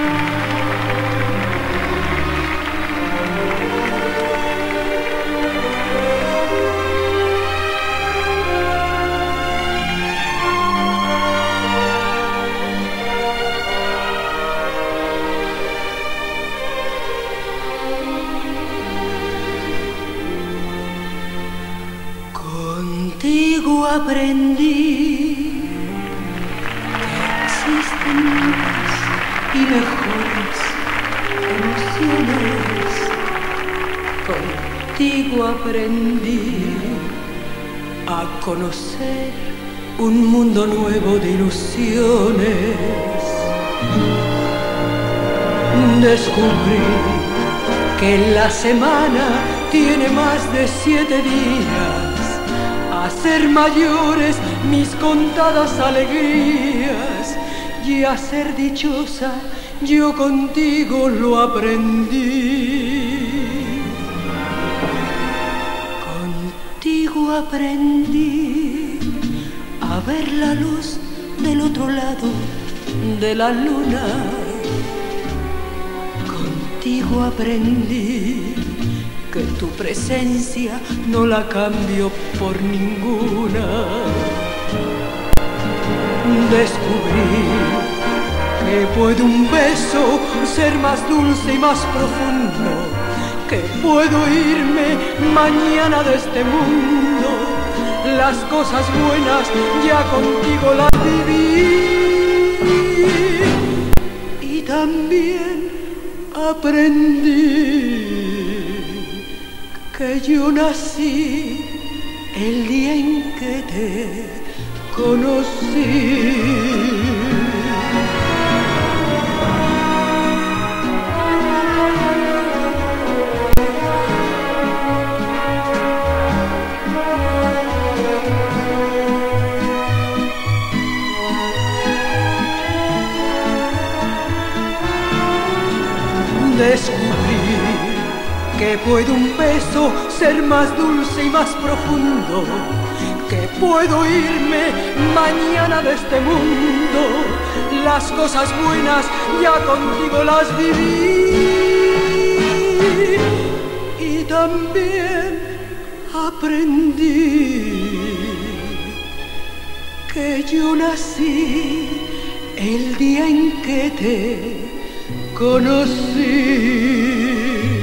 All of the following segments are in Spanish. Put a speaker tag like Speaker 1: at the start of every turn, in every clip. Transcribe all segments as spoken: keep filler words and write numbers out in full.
Speaker 1: Contigo aprendí que existen más y mejores emociones. Contigo aprendí a conocer un mundo nuevo de ilusiones. Descubrí que la semana tiene más de siete días. Hacer mayores mis contadas alegrías y a ser dichosa yo contigo lo aprendí. Contigo aprendí a ver la luz del otro lado de la luna. Contigo aprendí que tu presencia no la cambio por ninguna. Descubrí que puede un beso ser más dulce y más profundo, que puedo irme mañana de este mundo. Las cosas buenas ya contigo las viví y también aprendí que yo nací el día en que te conocí. Descubrí que puede un beso ser más dulce y más profundo, que puedo irme mañana de este mundo. Las cosas buenas ya contigo las viví y también aprendí que yo nací el día en que te conocí.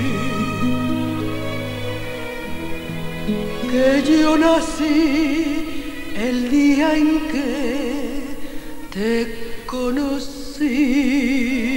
Speaker 1: Que yo nací el día en que te conocí.